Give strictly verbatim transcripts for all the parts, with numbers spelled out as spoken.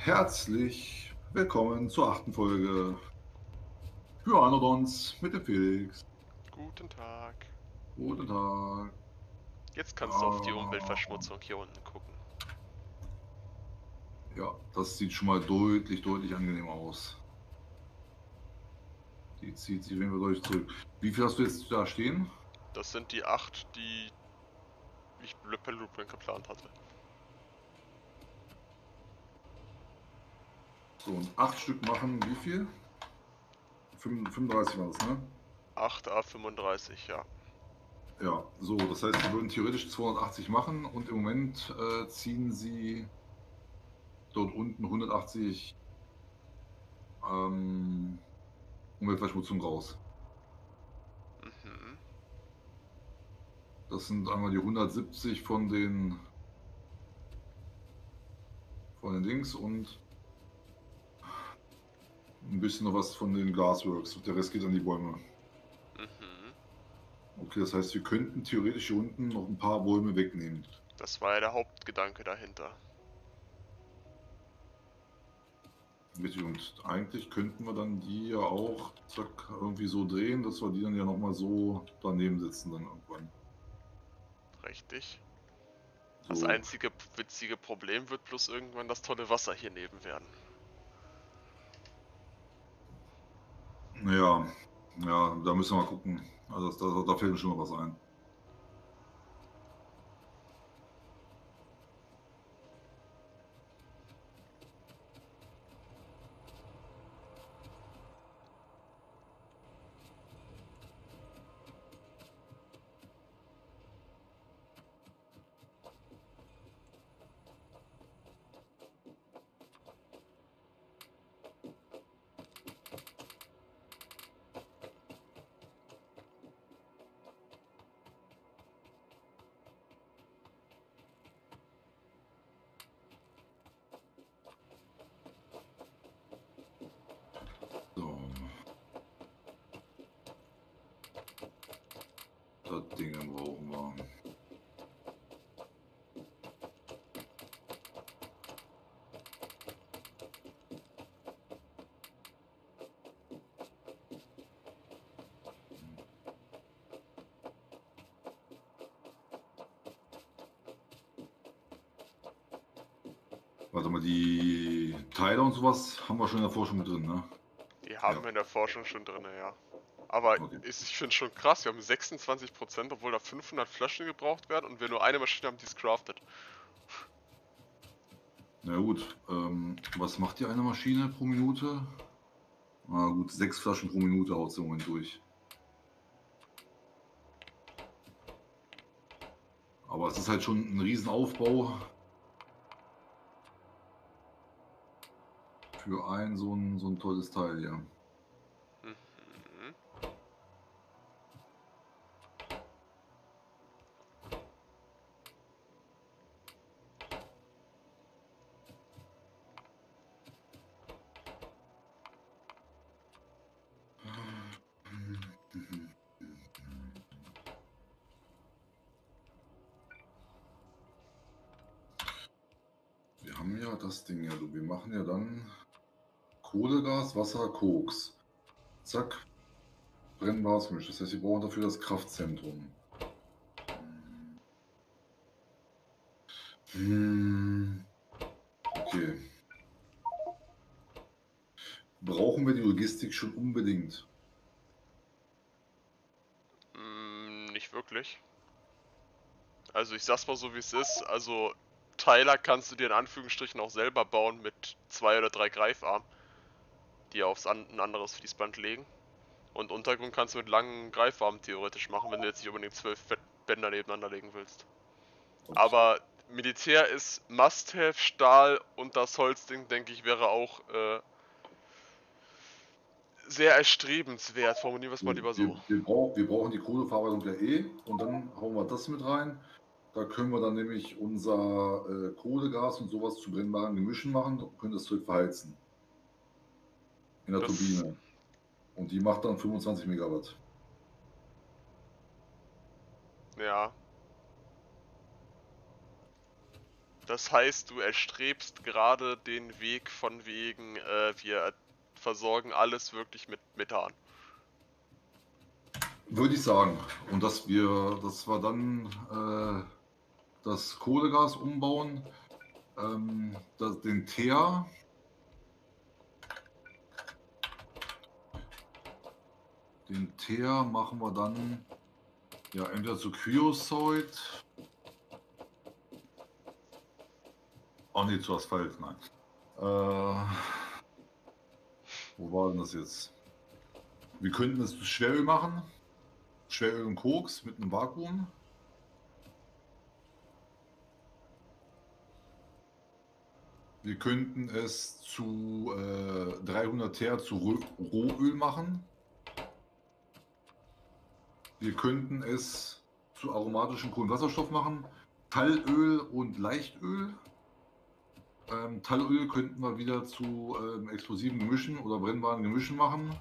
Herzlich willkommen zur achten Folge für Anodons mit dem Felix. Guten Tag. Guten Tag. Jetzt kannst du auf die Ah, Umweltverschmutzung hier unten gucken. ja, das sieht schon mal deutlich, deutlich angenehmer aus. Die zieht sich, wenn wir durch zurück. Wie viel hast du jetzt da stehen? Das sind die acht, die ich per Blueprint geplant hatte. So, und acht Stück machen wie viel? fünfunddreißig war das, ne? acht A fünfunddreißig, ja. Ja, so, das heißt, sie würden theoretisch zweihundertachtzig machen und im Moment äh, ziehen sie dort unten hundertachtzig ähm, Umweltverschmutzung raus. Mhm. Das sind einmal die hundertsiebzig von den von den Dings und ein bisschen noch was von den Glassworks. Der Rest geht an die Bäume. Mhm. Okay, das heißt, wir könnten theoretisch hier unten noch ein paar Bäume wegnehmen. Das war ja der Hauptgedanke dahinter. Und eigentlich könnten wir dann die ja auch zack, irgendwie so drehen, dass wir die dann ja nochmal so daneben setzen dann irgendwann. Richtig. Das So, einzige witzige Problem wird bloß irgendwann das tolle Wasser hier neben werden. ja, ja, da müssen wir mal gucken. Also das, da, da fällt mir schon noch was ein. So, das Ding brauchen wir. Warte mal, die Teile und sowas haben wir schon in der Forschung mit drin, ne? Die haben Ja, wir in der Forschung schon drin, ja. Aber okay. ist, ich finde schon krass, wir haben sechsundzwanzig Prozent, obwohl da fünfhundert Flaschen gebraucht werden und wir nur eine Maschine haben, die es craftet. Na gut, ähm, was macht die eine Maschine pro Minute? Na gut, sechs Flaschen pro Minute haut sie im Moment durch. Aber es ist halt schon ein Riesenaufbau für ein so ein, so ein tolles Teil hier. Mhm. Wir haben ja das Ding ja, du, wir machen ja dann Kohlegas, Wasser, Koks. Zack, brennbares Gemisch. Das heißt, wir brauchen dafür das Kraftzentrum. Hm, okay. Brauchen wir die Logistik schon unbedingt? Mm, nicht wirklich. Also ich sag's mal so wie es ist, also Teiler kannst du dir in Anführungsstrichen auch selber bauen mit zwei oder drei Greifarmen, die aufs an ein anderes Fließband legen. Und Untergrund kannst du mit langen Greifarmen theoretisch machen, wenn du jetzt nicht unbedingt zwölf Bänder nebeneinander legen willst. Und Aber Militär ist Must-Have, Stahl und das Holzding, denke ich, wäre auch äh, sehr erstrebenswert. Formulieren wir es mal wir, lieber so. wir, wir, brauch, wir brauchen die Kohleverarbeitung ja eh und dann hauen wir das mit rein. Da können wir dann nämlich unser äh, Kohlegas und sowas zu brennbaren Gemischen machen und können das Zeug verheizen in der Das, Turbine. Und die macht dann fünfundzwanzig Megawatt. ja, Das heißt, du erstrebst gerade den Weg von wegen, äh, wir versorgen alles wirklich mit Methan. Würde ich sagen. Und dass wir, dass wir dann äh, das Kohlegas umbauen, ähm, das, den Teer, den Teer machen wir dann ja entweder zu Creosote. Oh nee, zu Asphalt, nein. Äh, wo war denn das jetzt? Wir könnten es zu Schweröl machen. Schweröl und Koks mit einem Vakuum. Wir könnten es zu äh, dreihundert Teer zu Roh Rohöl machen. Wir könnten es zu aromatischem Kohlenwasserstoff machen. Tallöl und Leichtöl. Ähm, Tallöl könnten wir wieder zu ähm, explosiven Gemischen oder brennbaren Gemischen machen.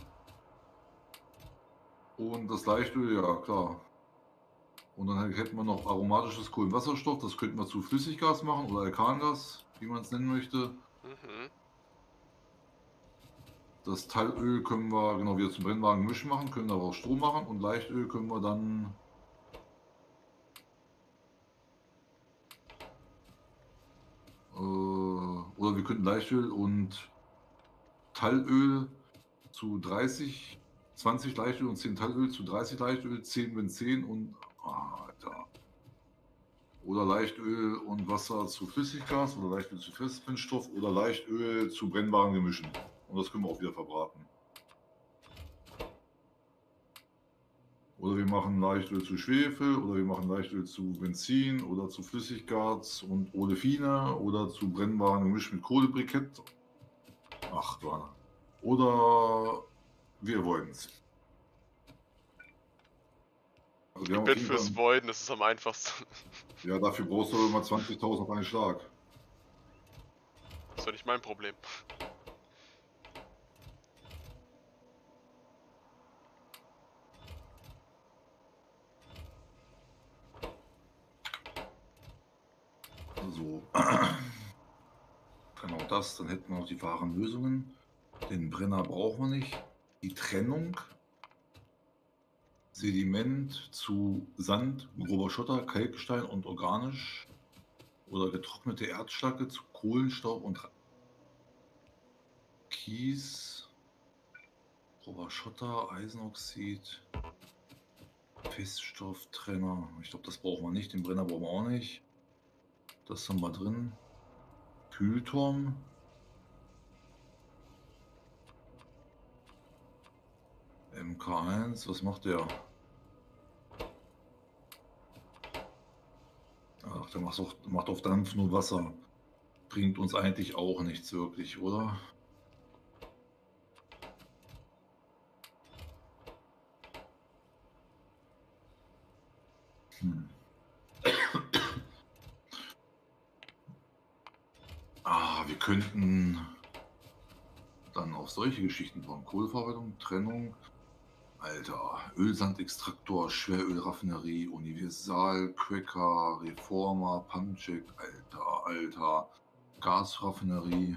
Und das Leichtöl, ja klar. Und dann hätten wir noch aromatisches Kohlenwasserstoff. Das könnten wir zu Flüssiggas machen oder Alkangas, wie man es nennen möchte. Mhm. Das Tallöl können wir genau wieder zum brennbaren Gemisch machen, können daraus Strom machen. Und Leichtöl können wir dann oder wir könnten Leichtöl und Tallöl zu dreißig, zwanzig Leichtöl und zehn Tallöl zu dreißig Leichtöl, zehn Benzin und ah, Alter. Oder Leichtöl und Wasser zu Flüssiggas oder Leichtöl zu Festbrennstoff oder Leichtöl zu brennbaren Gemischen. Und das können wir auch wieder verbraten. Oder wir machen Leichtöl zu Schwefel oder wir machen Leichtöl zu Benzin oder zu Flüssiggas und Olefine oder zu brennbaren Gemisch mit Kohlebrikett. Ach, Dorne. Oder wir wollen es. Also Ich bin fürs Voiden, das ist am einfachsten. Ja, dafür brauchst du immer zwanzigtausend auf einen Schlag. Das ist doch nicht mein Problem. So. Genau das, dann hätten wir noch die wahren Lösungen. Den Brenner brauchen wir nicht. Die Trennung. Sediment zu Sand, grober Schotter, Kalkstein und organisch. Oder getrocknete Erdschlacke zu Kohlenstaub und Kies. Grober Schotter, Eisenoxid. Feststofftrenner. Ich glaube, das brauchen wir nicht. Den Brenner brauchen wir auch nicht. Das haben wir drin. Kühlturm. M K eins, was macht der? Ach, der macht, auch, macht auf Dampf nur Wasser. Bringt uns eigentlich auch nichts wirklich, oder? Hm. Ah, wir könnten dann auf solche Geschichten bauen. Kohleverarbeitung, Trennung. Alter, Ölsandextraktor, Schwerölraffinerie, Universal, Cracker, Reformer, Pumpjack, Alter, Alter, Gasraffinerie.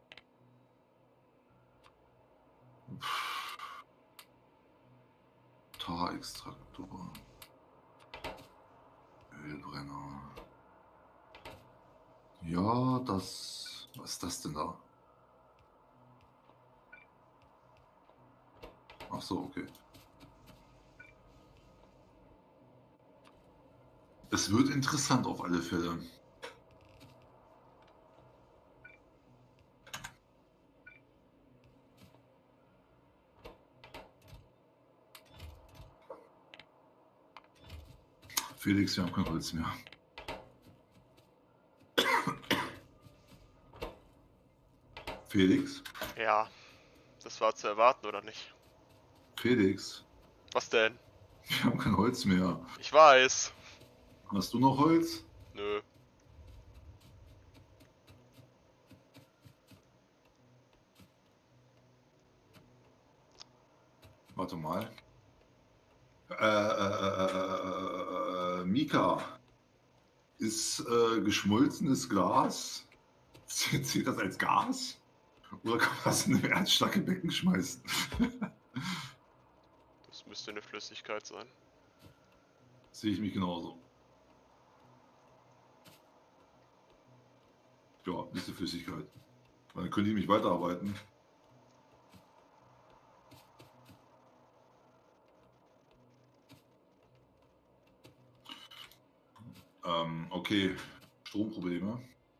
Tarextraktor, Ölbrenner. Ja, das... Was ist das denn da? Ach so, okay. Es wird interessant auf alle Fälle. Felix, wir haben kein Holz mehr. Felix? Ja, das war zu erwarten, oder nicht? Felix? Was denn? Wir haben kein Holz mehr. Ich weiß. Hast du noch Holz? Nö. Warte mal. Äh, äh, äh, äh, äh, Mika. Ist äh, geschmolzenes Glas, zählt das als Gas? Oder kann man das in ein erzstarke Becken schmeißen? Das müsste eine Flüssigkeit sein. Sehe ich mich genauso. Ja, ist eine Flüssigkeit. Dann können die mich weiterarbeiten. Ähm, okay, Stromprobleme.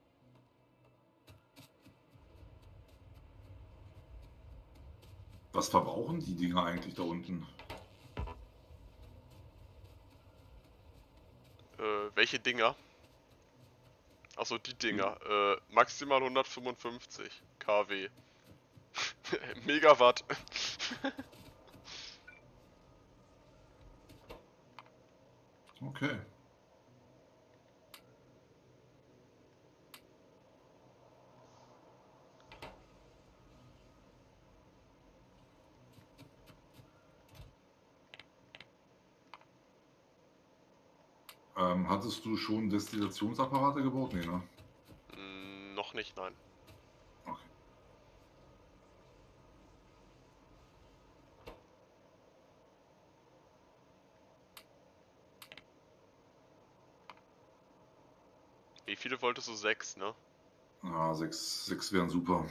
Was verbrauchen die Dinger eigentlich da unten? Äh, welche Dinger? Achso, die Dinger. Äh, maximal hundertfünfundfünfzig Kilowatt. Megawatt. Okay. Ähm, hattest du schon Destillationsapparate gebaut? Nee, ne? Mm, noch nicht, nein. Okay. Wie viele wolltest du? Sechs, ne? Ja, sechs, sechs wären super.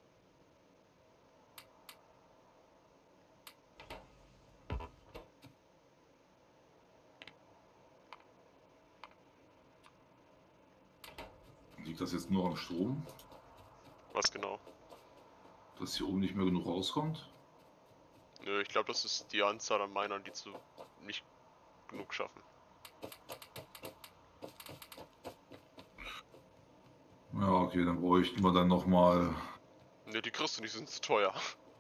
Liegt das jetzt nur am Strom? Was genau? Dass hier oben nicht mehr genug rauskommt? Nö, ich glaube, das ist die Anzahl an Minern, die zu nicht genug schaffen. Ja, okay, dann bräuchten wir dann nochmal. Ne, die kriegst du nicht, sind zu teuer.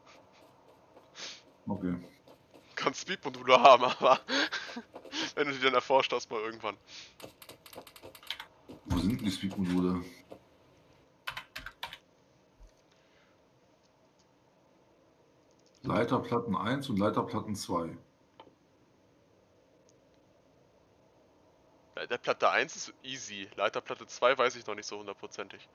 Okay. Kannst Speedmodule haben, aber wenn du die dann erforscht hast mal irgendwann. Wo sind denn die Speedmodule? Leiterplatten eins und Leiterplatten zwei. Leiterplatte eins ist easy, Leiterplatte zwei weiß ich noch nicht so hundertprozentig.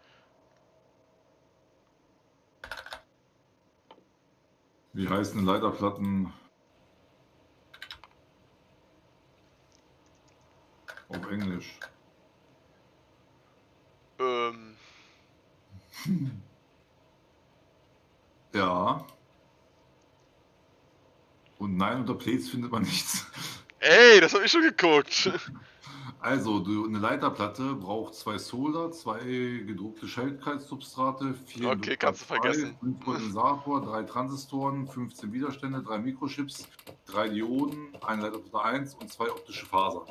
Wie heißen denn Leiterplatten auf Englisch? Ähm. Ja. Und nein, unter Plates findet man nichts. Ey, das habe ich schon geguckt. Also, du, eine Leiterplatte braucht zwei Solder, zwei gedruckte Schaltkreissubstrate, vier Okay, kannst du vergessen. fünf Kondensator, drei Transistoren, fünfzehn Widerstände, drei Mikrochips, drei Dioden, eine Leiterplatte eins und zwei optische Fasern.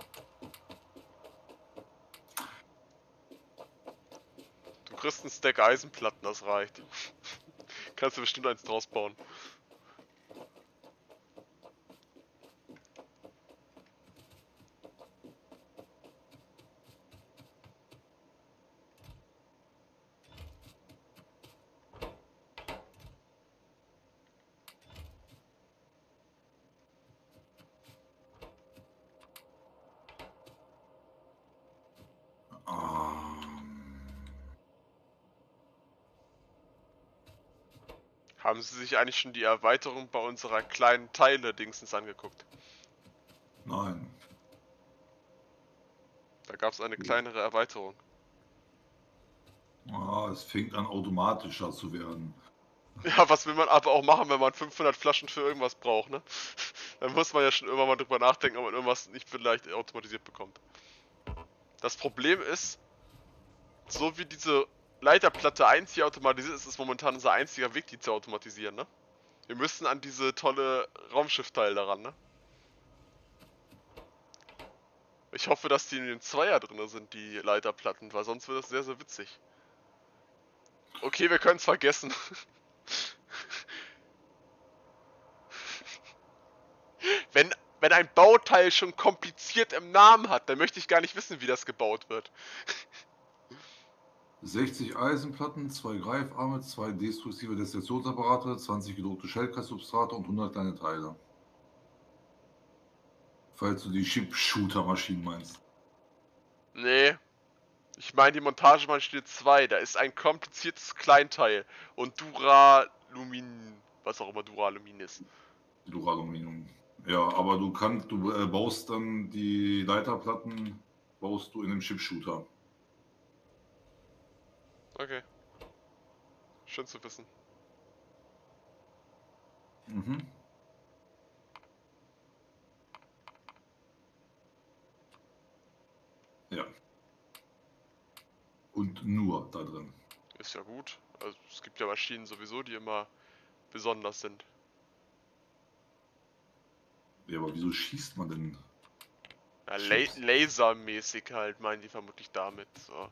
Du kriegst einen Stack Eisenplatten, das reicht. Kannst du bestimmt eins draus bauen. Haben Sie sich eigentlich schon die Erweiterung bei unserer kleinen Teile-Dingsens angeguckt? Nein. Da gab es eine kleinere Erweiterung. Ah, es fängt an automatischer zu werden. Ja, was will man aber auch machen, wenn man fünfhundert Flaschen für irgendwas braucht, ne? Dann muss man ja schon irgendwann mal drüber nachdenken, ob man irgendwas nicht vielleicht automatisiert bekommt. Das Problem ist, so wie diese Leiterplatte eins hier automatisiert ist, ist momentan unser einziger Weg, die zu automatisieren, ne? Wir müssen an diese tolle Raumschiffteil daran, ne? Ich hoffe, dass die in den Zweier drin sind, die Leiterplatten, weil sonst wird das sehr, sehr witzig. Okay, wir können es vergessen. wenn, wenn ein Bauteil schon kompliziert im Namen hat, dann möchte ich gar nicht wissen, wie das gebaut wird. sechzig Eisenplatten, zwei Greifarme, zwei destruktive Destillationsapparate, zwanzig gedruckte Schaltkreissubstrate und hundert kleine Teile. Falls du die Chip-Shooter-Maschinen meinst. Nee, Ich meine die Montagemaschine zwei, da ist ein kompliziertes Kleinteil und Duralumin, was auch immer Duralumin ist. Duraluminium. Ja, aber du kannst, du äh, baust dann die Leiterplatten, baust du in einem Chipshooter. Okay. Schön zu wissen. Mhm. Ja. Und nur da drin. Ist ja gut. Also es gibt ja Maschinen sowieso, die immer besonders sind. Ja, aber wieso schießt man denn Ja, la Chips? lasermäßig halt, meinen die vermutlich damit. So.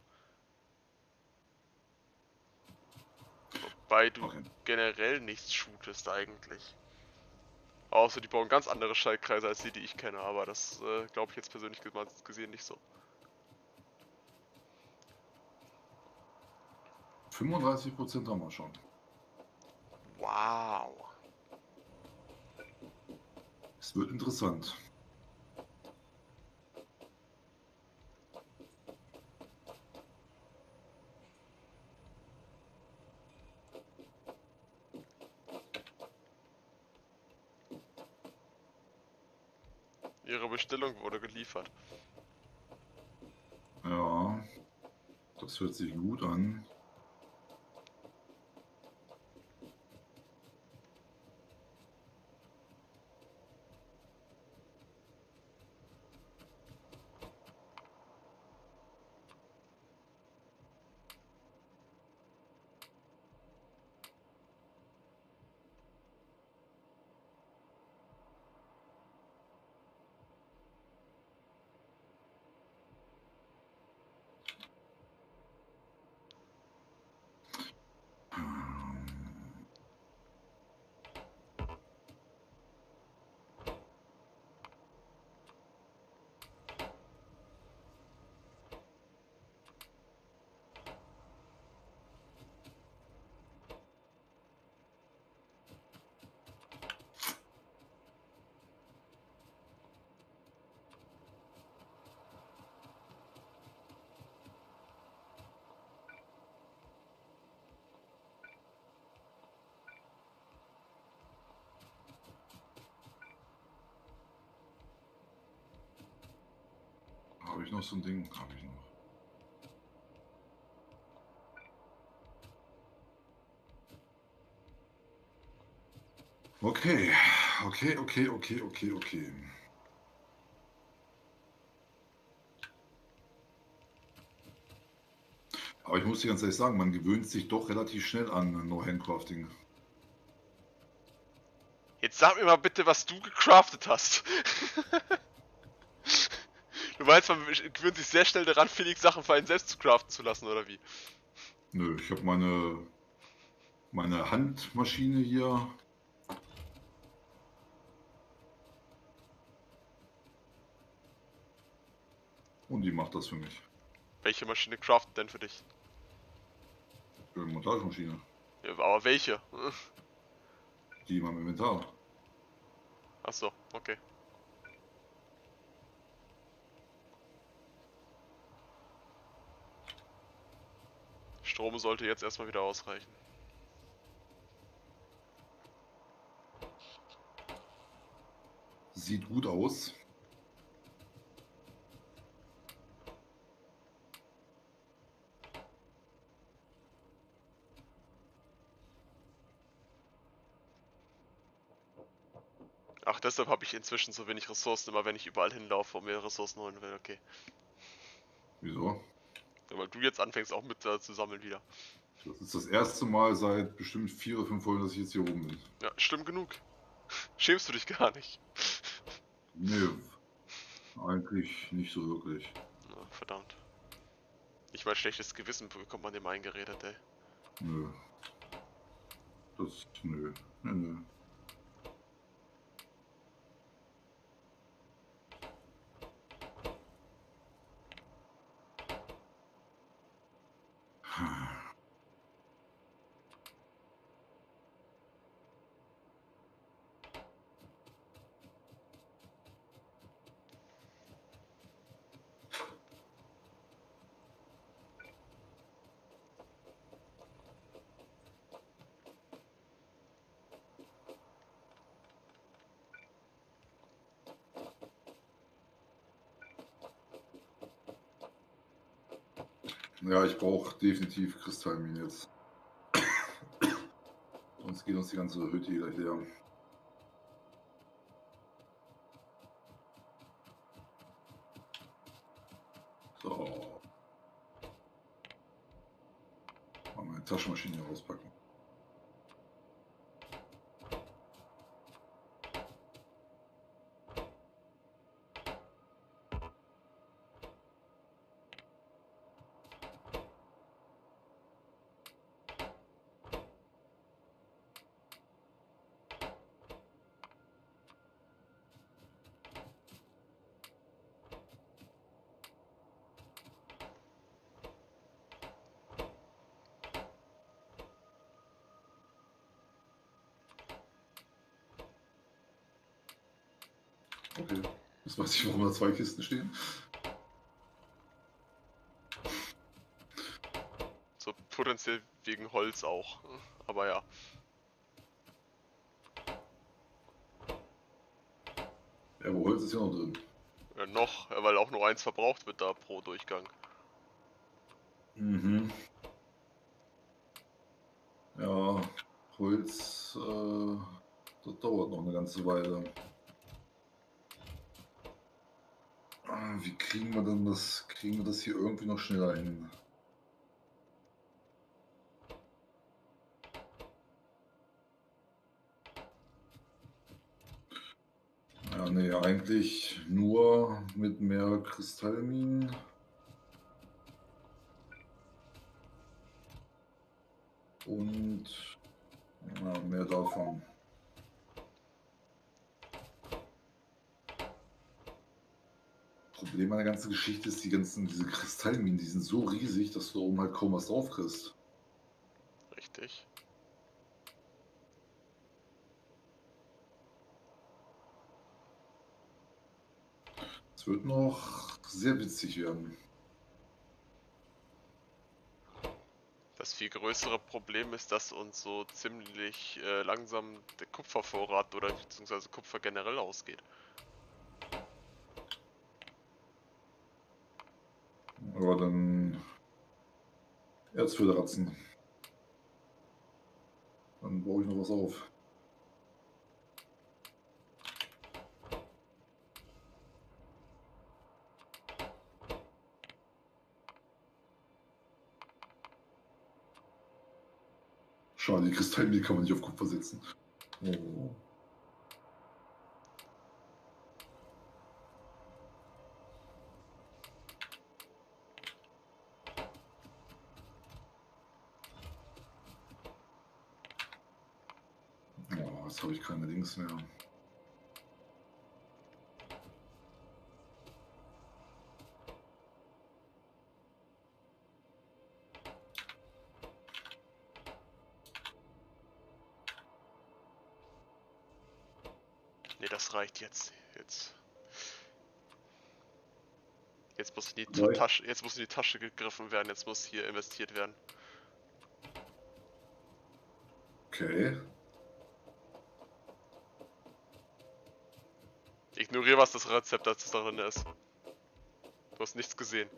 Wobei du Okay. generell nichts shootest eigentlich. Außer die bauen ganz andere Schaltkreise als die, die ich kenne, aber das äh, glaube ich jetzt persönlich gesehen nicht so. fünfunddreißig Prozent haben wir schon. Wow. Es wird interessant. Ihre Bestellung wurde geliefert. Ja, das hört sich gut an. Habe ich noch so ein Ding? Habe ich noch. Okay, okay, okay, okay, okay, okay. Aber ich muss dir ganz ehrlich sagen, man gewöhnt sich doch relativ schnell an No-Handcrafting. Jetzt sag mir mal bitte, was du gecraftet hast. Du meinst, man gewöhnt sich sehr schnell daran, Felix Sachen für einen selbst zu craften zu lassen, oder wie? Nö, ich habe meine, meine Handmaschine hier. Und die macht das für mich. Welche Maschine craftet denn für dich? Äh, Montagemaschine. Ja, aber welche? Die in meinem Inventar. Achso, okay. Strom sollte jetzt erstmal wieder ausreichen. Sieht gut aus. Ach, deshalb habe ich inzwischen so wenig Ressourcen, immer wenn ich überall hinlaufe und mir Ressourcen holen will, okay. Wieso? Ja, weil du jetzt anfängst auch mit äh, zu sammeln wieder. Das ist das erste Mal seit bestimmt vier oder fünf Folgen, dass ich jetzt hier oben bin. Ja, stimmt genug. Schämst du dich gar nicht? Nee, eigentlich nicht so wirklich. Na, verdammt. Nicht mal schlechtes Gewissen bekommt man dem eingeredet, ey. Nö. Das, nö. Nö, nö. Ja, ich brauche definitiv Kristallminen jetzt. Sonst geht uns die ganze Hütte hier gleich leer. So. Mal meine Taschenmaschine hier rauspacken. Okay, jetzt weiß ich, warum da zwei Kisten stehen. So potenziell wegen Holz auch. Aber ja. Ja, aber Holz ist ja noch drin. Ja, noch, weil auch nur eins verbraucht wird da pro Durchgang. Mhm. Ja, Holz, äh, das dauert noch eine ganze Weile. Ah, wie kriegen wir denn das, kriegen wir das hier irgendwie noch schneller hin? Ja, nee, eigentlich nur mit mehr Kristallminen. Und ja, mehr davon. Problem an der ganzen Geschichte ist, die ganzen, diese Kristallminen, die sind so riesig, dass du oben halt kaum was drauf kriegst. Richtig. Es wird noch sehr witzig werden. Das viel größere Problem ist, dass uns so ziemlich äh, langsam der Kupfervorrat oder beziehungsweise Kupfer generell ausgeht. Aber dann Erzföderatzen. Dann baue ich noch was auf. Schade, die Kristallmine kann man nicht auf Kupfer setzen. Oh. Oh, jetzt habe ich keine Links mehr. Ne, das reicht jetzt. Jetzt. Jetzt muss in die Reicht. Tasche, jetzt muss in die Tasche gegriffen werden, jetzt muss hier investiert werden. Okay. Ignoriere, was das Rezept dazu drin ist. Du hast nichts gesehen.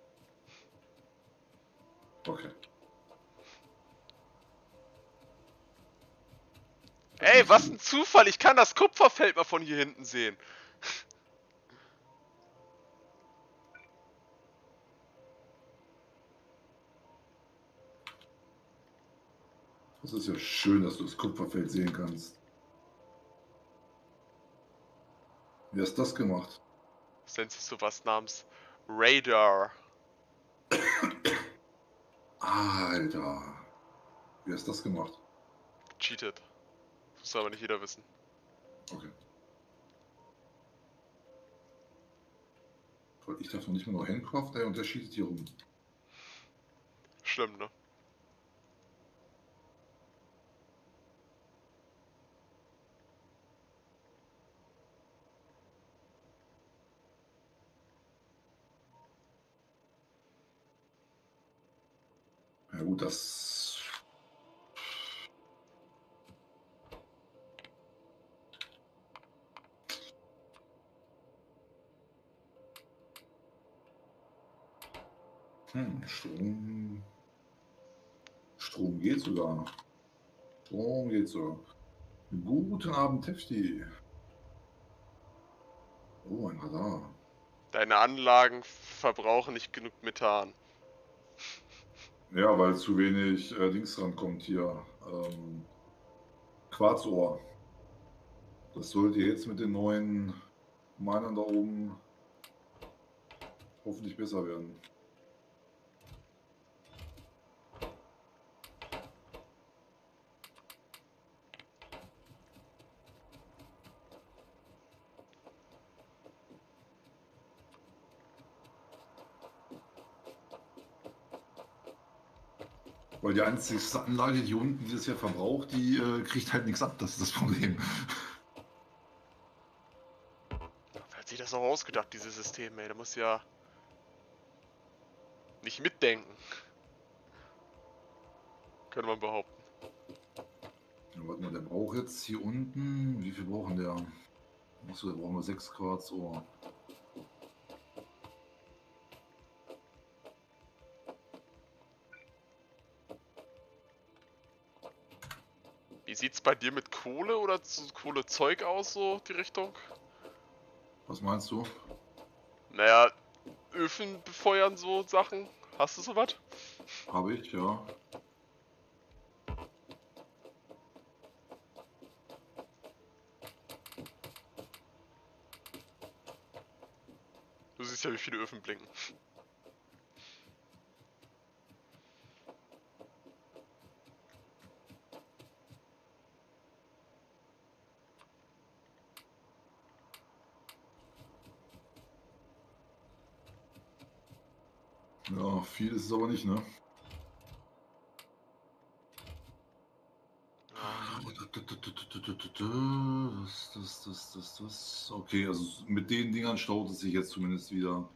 Okay. Ey, was ein Zufall! Ich kann das Kupferfeld mal von hier hinten sehen. Das ist ja schön, dass du das Kupferfeld sehen kannst. Wie hast du das gemacht? Das nennt sich sowas namens Radar. Alter. Wie hast du das gemacht? Cheated. Das muss aber nicht jeder wissen. Okay. Ich darf noch nicht mal noch Handcraft, der unterschiedet hier rum. Schlimm, ne? Ja gut, das... Hm, Strom. Strom geht sogar. Strom geht so. Guten Abend, Tefti. Oh, ein Radar. Deine Anlagen verbrauchen nicht genug Methan. Ja, weil zu wenig äh, Dings rankommt hier. Ähm, Quarzohr. Das sollte jetzt mit den neuen Minern da oben hoffentlich besser werden. Weil die einzigste Anlage, die hier unten dieses Jahr verbraucht, die äh, kriegt halt nichts ab. Das ist das Problem. Wer hat sich das auch ausgedacht, dieses System, ey? Da muss ja nicht mitdenken. Könnte man behaupten. Ja, warte mal, der braucht jetzt hier unten. Wie viel brauchen der? Achso, der brauchen wir sechs Quarzohr. Wie sieht's bei dir mit Kohle oder zu Kohlezeug aus, so die Richtung? Was meinst du? Naja, Öfen befeuern so Sachen. Hast du sowas? Habe ich, ja. Du siehst ja, wie viele Öfen blinken. Ja, viel ist es aber nicht, ne? Das, das, das, das, das. Okay, also mit den Dingern staut es sich jetzt zumindest wieder.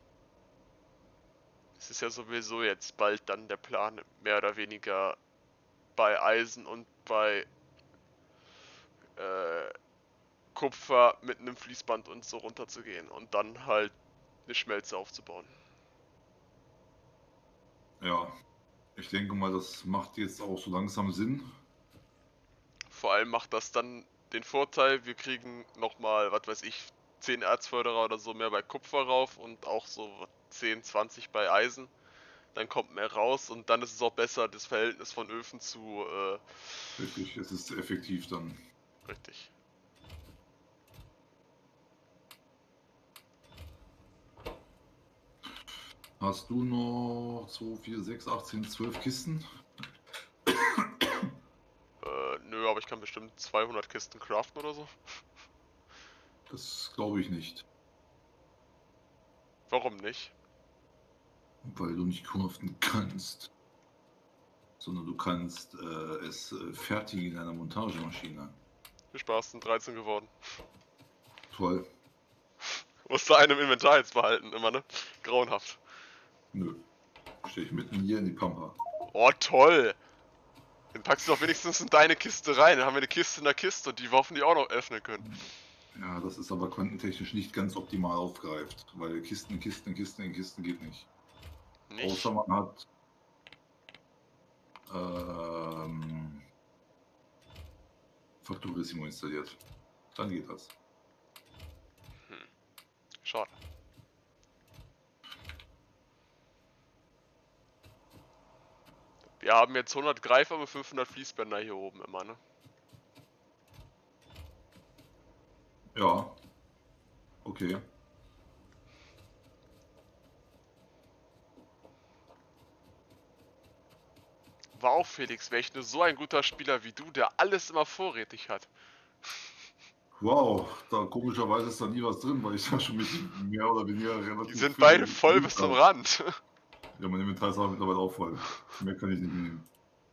Es ist ja sowieso jetzt bald dann der Plan, mehr oder weniger bei Eisen und bei äh, Kupfer mit einem Fließband und so runterzugehen und dann halt eine Schmelze aufzubauen. Ja, ich denke mal, das macht jetzt auch so langsam Sinn. Vor allem macht das dann den Vorteil, wir kriegen nochmal, was weiß ich, zehn Erzförderer oder so mehr bei Kupfer rauf und auch so zehn, zwanzig bei Eisen. Dann kommt mehr raus und dann ist es auch besser, das Verhältnis von Öfen zu, äh, Richtig, es ist effektiv dann. richtig. Hast du noch zwei, vier, sechs, acht, zehn, zwölf Kisten? Äh, nö, aber ich kann bestimmt zweihundert Kisten craften oder so. Das glaube ich nicht, Warum nicht? weil du nicht craften kannst, sondern du kannst äh, es äh, fertigen in einer Montagemaschine. Viel Spaß, sind dreizehn geworden. Toll. Musst du einen im Inventar jetzt behalten, immer, ne? Grauenhaft. Nö. Stehe ich mitten hier in die Pampa. Oh, toll! Dann packst du doch wenigstens in deine Kiste rein. Dann haben wir eine Kiste in der Kiste und die wir hoffentlich auch noch öffnen können. Ja, das ist aber quantentechnisch nicht ganz optimal aufgreift, weil Kisten, Kisten, Kisten, Kisten geht nicht. Nicht? Außer man hat ähm, Factorissimo installiert. Dann geht das. Hm. Schade. Wir haben jetzt hundert Greifer mit fünfhundert Fließbänder hier oben immer, ne? Ja, okay. Wow, Felix, wäre ich nur so ein guter Spieler wie du, der alles immer vorrätig hat. Wow, da komischerweise ist da nie was drin, weil ich da schon mit mehr oder weniger relativ Die sind viel beide voll gespielt bis zum habe. Rand. Ja, mein Inventar ist aber mittlerweile auch voll. Mehr kann ich nicht nehmen.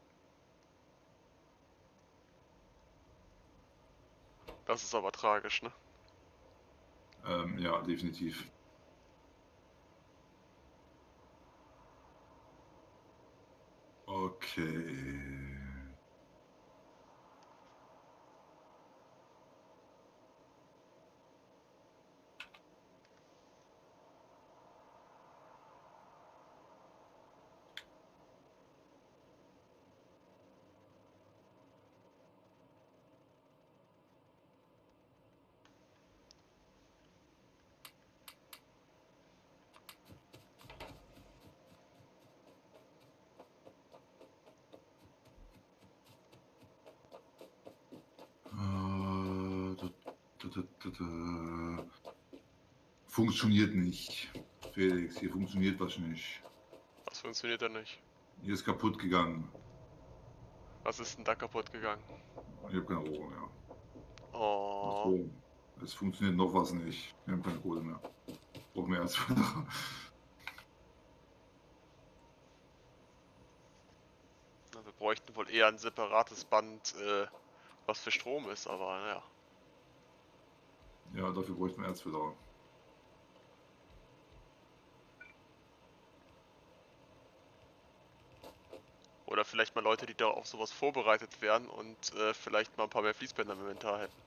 Das ist aber tragisch, ne? Ähm, ja, definitiv. Okay. Funktioniert nicht. Felix, hier funktioniert was nicht. Was funktioniert denn nicht? Hier ist kaputt gegangen. Was ist denn da kaputt gegangen? Ich habe keine Rohre mehr. Oh. So, es funktioniert noch was nicht. Wir haben keine Kohle mehr. Brauchen wir erst wieder. Wir bräuchten wohl eher ein separates Band, äh, was für Strom ist, aber naja. Ja, dafür bräuchten wir Erzfilter. Oder vielleicht mal Leute, die da auf sowas vorbereitet wären und äh, vielleicht mal ein paar mehr Fließbänder im Inventar hätten.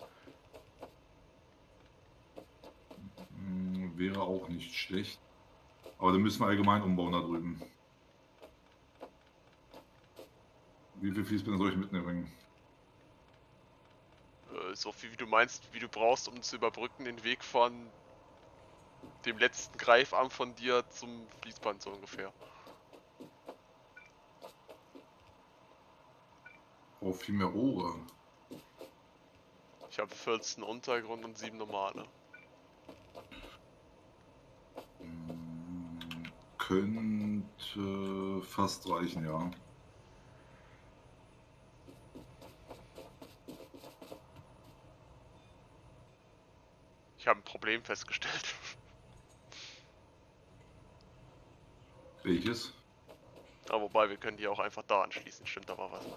Hm, wäre auch nicht schlecht. Aber dann müssen wir allgemein umbauen da drüben. Wie viel Fließbänder soll ich mitnehmen? Äh, so viel wie du meinst, wie du brauchst, um zu überbrücken, den Weg von dem letzten Greifarm von dir zum Fließband so ungefähr. Brauche viel mehr Rohre. Ich habe vierzehn Untergrund und sieben normale. Hm, könnte fast reichen, ja. Ich habe ein Problem festgestellt. Welches? Aber wobei, wir können die auch einfach da anschließen, stimmt aber was.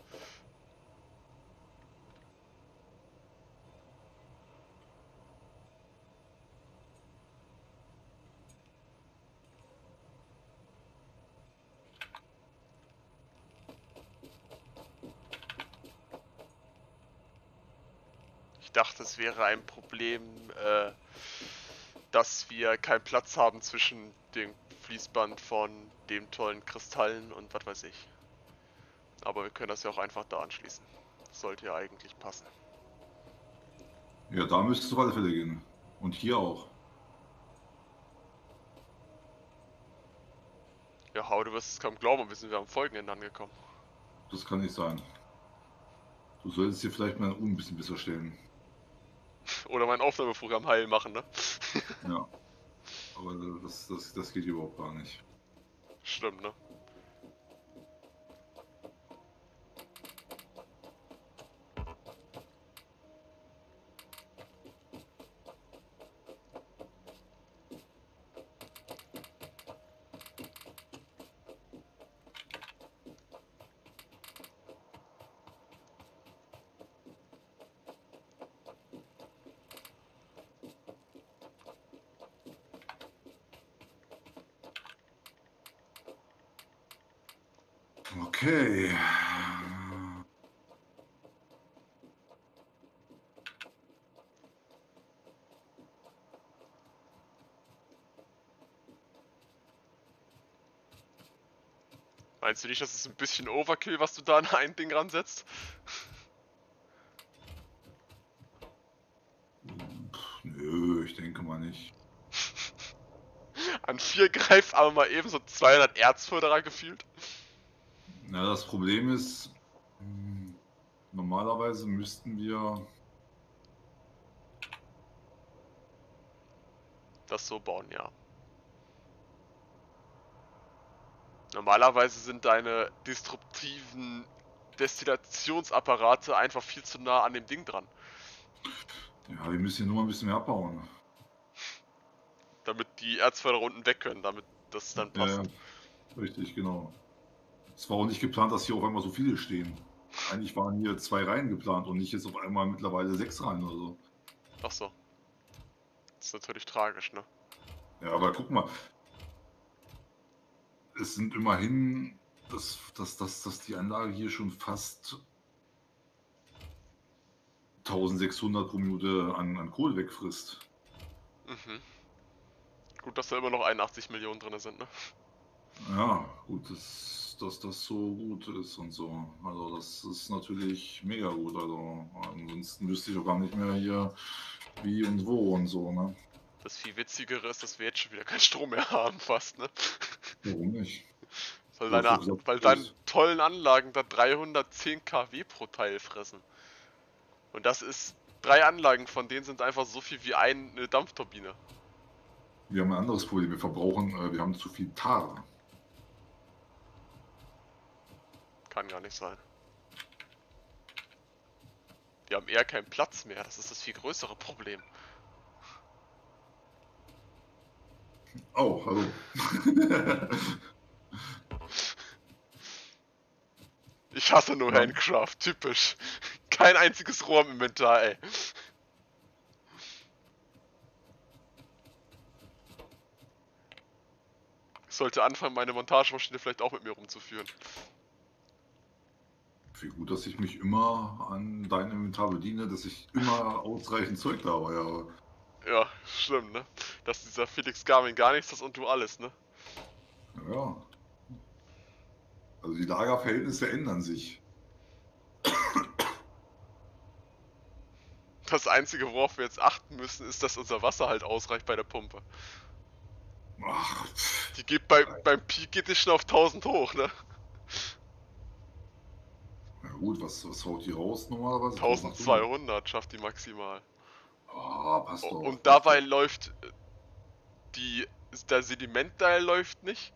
Ich dachte, es wäre ein Problem, äh, dass wir keinen Platz haben zwischen dem Fließband von dem tollen Kristallen und was weiß ich. Aber wir können das ja auch einfach da anschließen. Das sollte ja eigentlich passen. Ja, da müsste es auf alle Fälle gehen. Und hier auch. Ja, Hau, du wirst es kaum glauben, wir sind wir am Folgenende angekommen. Das kann nicht sein. Du solltest dir vielleicht mal ein bisschen besser stellen. Oder mein Aufnahmeprogramm heil machen, ne? Ja. Aber das, das, das geht überhaupt gar nicht. Stimmt, ne? Okay. Meinst du nicht, das ist ein bisschen Overkill, was du da an ein Ding ransetzt? Pff, nö, ich denke mal nicht. An vier Greifarme mal eben so zweihundert Erzförderer gefühlt? Na, das Problem ist, hm, normalerweise müssten wir Das so bauen, ja. Normalerweise sind deine disruptiven Destillationsapparate einfach viel zu nah an dem Ding dran. Ja, wir müssen hier nur mal ein bisschen mehr abbauen. Damit die Erzförderer unten weg können, damit das dann passt. Ja, richtig, genau. Es war auch nicht geplant, dass hier auf einmal so viele stehen. Eigentlich waren hier zwei Reihen geplant und nicht jetzt auf einmal mittlerweile sechs Reihen oder so. Ach so. Das ist natürlich tragisch, ne? Ja, aber guck mal. Es sind immerhin, dass, dass, dass, dass die Anlage hier schon fast eintausendsechshundert pro Minute an, an Kohle wegfrisst. Mhm. Gut, dass da immer noch einundachtzig Millionen drin sind, ne? Ja, gut, dass, dass das so gut ist und so. Also das ist natürlich mega gut. Also ansonsten wüsste ich auch gar nicht mehr hier wie und wo und so, ne? Das viel witzigere ist, dass wir jetzt schon wieder keinen Strom mehr haben, fast, ne? Warum nicht? Weil Du hast deine, doch gesagt, weil du deine hast- tollen Anlagen da dreihundertzehn Kilowatt pro Teil fressen. Und das ist Drei Anlagen von denen sind einfach so viel wie eine Dampfturbine. Wir haben ein anderes Problem. Wir verbrauchen, äh, wir haben zu viel Tar. Kann gar nicht sein. Wir haben eher keinen Platz mehr. Das ist das viel größere Problem. Oh, hallo. Ich hasse nur Ja. Handcraft, typisch. Kein einziges Rohr im Inventar, ey. Ich sollte anfangen, meine Montagemaschine vielleicht auch mit mir rumzuführen. Wie gut, dass ich mich immer an dein Inventar bediene, dass ich immer ausreichend Zeug da habe. Ja, Ja, schlimm, ne? Dass dieser Felix Garmin gar nichts ist und du alles, ne? ja. Also die Lagerverhältnisse ändern sich. Das Einzige, worauf wir jetzt achten müssen, ist, dass unser Wasser halt ausreicht bei der Pumpe. Ach, Die geht bei, beim Peak geht die schon auf tausend hoch, ne? na gut, was, was haut die raus normalerweise? tausendzweihundert schafft die maximal. Ah, passt doch. Und dabei läuft die, der Sedimentteil läuft nicht.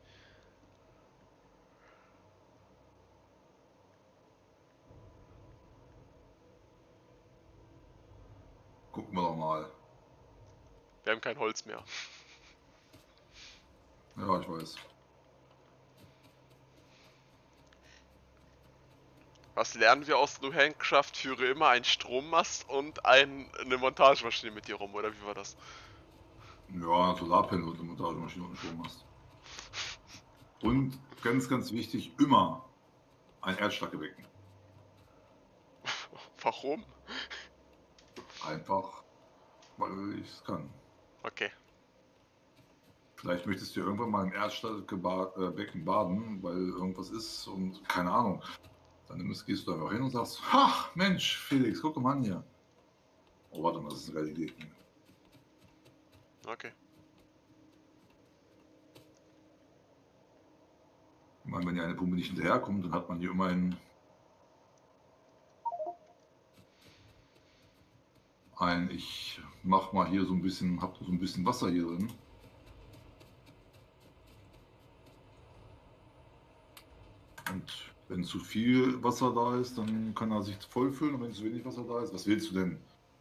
Gucken wir doch mal. Wir haben kein Holz mehr. Ja, ich weiß. Was lernen wir aus New Handcraft? Führe immer einen Strommast und ein, eine Montagemaschine mit dir rum, oder wie war das? Ja, Solarpanel und eine Montagemaschine und Strom hast. Und ganz, ganz wichtig, immer ein Erdstackgebecken. Warum? Einfach, weil ich es kann. Okay. Vielleicht möchtest du irgendwann mal im Erdstackbecken baden, weil irgendwas ist und keine Ahnung. Dann nimmst, gehst du einfach hin und sagst, ha, Mensch, Felix, guck mal an hier. Oh, warte mal, das ist eine geile Idee. Okay. Ich meine, wenn ja eine Pumpe nicht hinterherkommt, dann hat man hier immer ein, ein ich mach mal hier so ein bisschen, hab so ein bisschen Wasser hier drin. Und wenn zu viel Wasser da ist, dann kann er sich vollfüllen, und wenn zu wenig Wasser da ist, was willst du denn?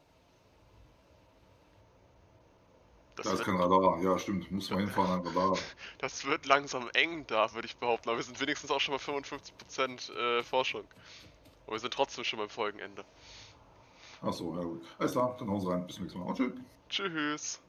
Das Da ist wird, kein Radar, ja stimmt, muss man hinfahren an Radar. das wird langsam eng da, würde ich behaupten. Aber wir sind wenigstens auch schon bei fünfundfünfzig Prozent äh, Forschung. Aber wir sind trotzdem schon beim Folgenende. Achso, ja gut. Alles klar, dann hauen Sie rein, bis zum nächsten Mal. Und tschüss. Tschüss.